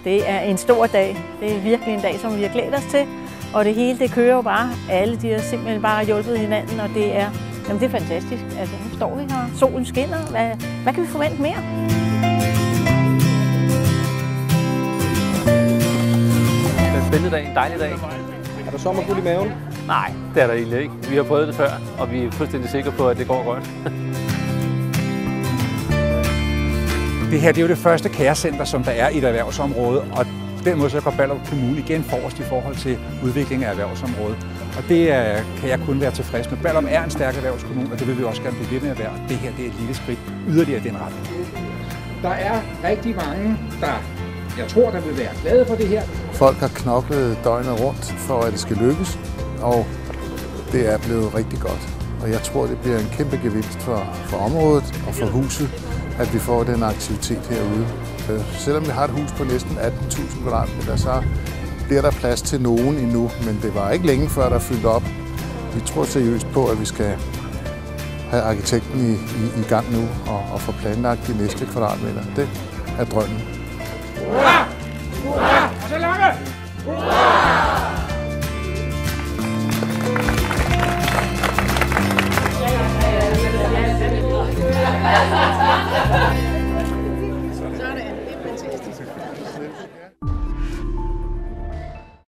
Det er en stor dag. Det er virkelig en dag, som vi har glædet os til. Og det hele, det kører jo bare. Alle de har simpelthen bare hjulpet hinanden, og det er fantastisk. Altså, nu står vi her. Solen skinner. Hvad kan vi forvente mere? Det er en spændende dag, en dejlig dag. Er der sommerfuld i maven? Nej, det er der egentlig ikke. Vi har prøvet det før, og vi er fuldstændig sikre på, at det går godt. Det her det er jo det første kærcenter, som der er i et erhvervsområde, og på den måde så går Ballerup Kommune igen forrest i forhold til udvikling af erhvervsområdet. Og det kan jeg kun være tilfreds med. Ballerup er en stærk erhvervskommune, og det vil vi også gerne blive ved med at være. Og det her det er et lille skridt yderligere i den retning. Der er rigtig mange, jeg tror, der vil være glade for det her. Folk har knoklet døgnet rundt for, at det skal lykkes, og det er blevet rigtig godt. Og jeg tror, det bliver en kæmpe gevinst for området og for huset, at vi får den aktivitet herude. Selvom vi har et hus på næsten 18.000 kvadratmeter, så bliver der plads til nogen endnu, men det var ikke længe før, der fyldte op. Vi tror seriøst på, at vi skal have arkitekten i gang nu og få planlagt de næste kvadratmeter. Det er drømmen. Hurra! Hurra! Og så lange! Hurra!